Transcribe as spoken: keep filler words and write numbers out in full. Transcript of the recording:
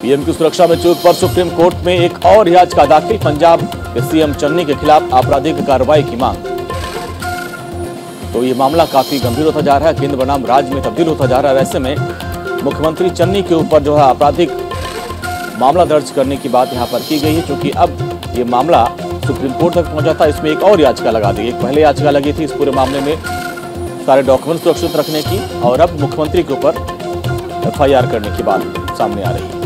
PM की सुरक्षा में चूक पर सुप्रीम कोर्ट में एक और याचिका दाखिल। पंजाब के सीएम चन्नी के खिलाफ आपराधिक कार्रवाई की मांग। तो ये मामला काफी गंभीर होता जा रहा है, केंद्र बनाम राज्य में तब्दील होता जा रहा है। ऐसे में मुख्यमंत्री चन्नी के ऊपर जो है आपराधिक मामला दर्ज करने की बात यहाँ पर की गई है, क्योंकि अब ये मामला सुप्रीम कोर्ट तक पहुंचा था। इसमें एक और याचिका लगा दी। एक पहले याचिका लगी थी इस पूरे मामले में सारे डॉक्यूमेंट सुरक्षित रखने की, और अब मुख्यमंत्री के ऊपर एफ आई आर करने की बात सामने आ रही है।